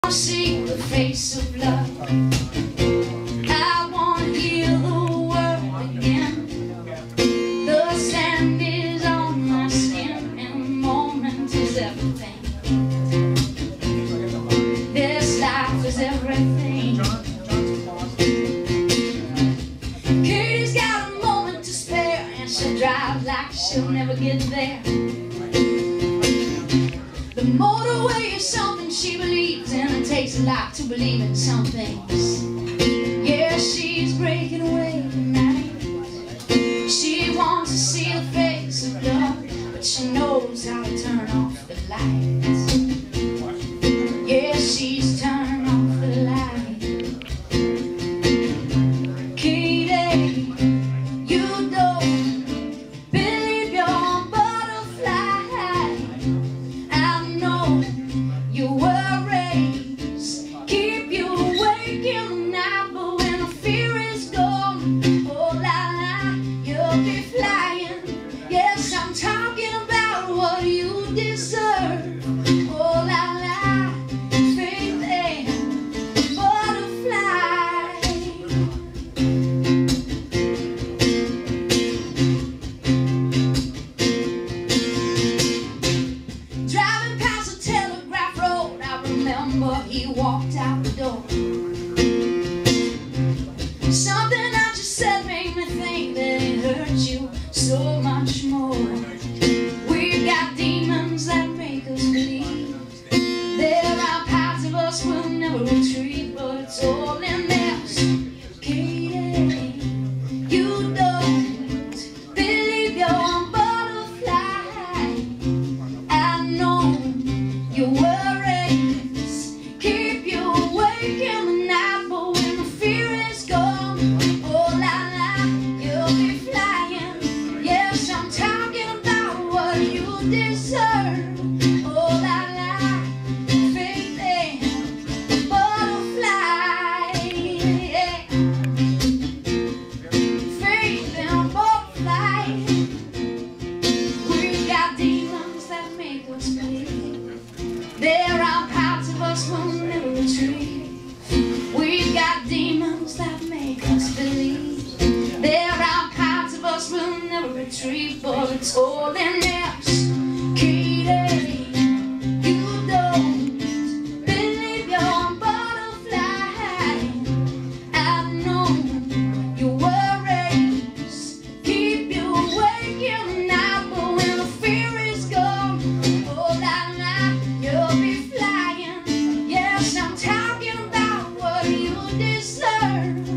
See the face of love. I want to hear the word again. The sand is on my skin, and the moment is everything. This life is everything. Katie's got a moment to spare, and she'll drive like she'll never get there. The motorway is something she believes in. It takes a lot to believe in some things. Yeah, she's breaking away tonight. She wants to see the face of love, but she knows how to turn off the lights. Yeah, she's turned off the light. Katie, you don't believe you're a butterfly. Your worries keep you awake in the night, but when the fear is gone, oh la la, you'll be flying. Yes, I'm talking about what you deserve. Oh la la, faith and butterfly. Driving past the Telegraph Road, I remember he walked out the door. Something I just said made me think that it hurt you so much more. We've got demons that make us believe there are parts of us we'll never retrieve, but it's all in us. Katie, you don't believe you're a butterfly. I know your worries keep you awake in the night, but when the fear is gone, oh la la, you'll be flying. Yes, I'm talking about what you deserve. Oh la la, faith and butterfly. Yeah. Faith and butterfly. We've got demons that make us believe there are parts of us we'll never retrieve. We've got demons that make us believe there are parts of us we'll never retrieve, but it's all in us. Katie, you don't believe you're a butterfly. I know your worries keep you awake in the night, but when the fear is gone, oh la la, you'll be flying. Yes, I'm talking about what you deserve.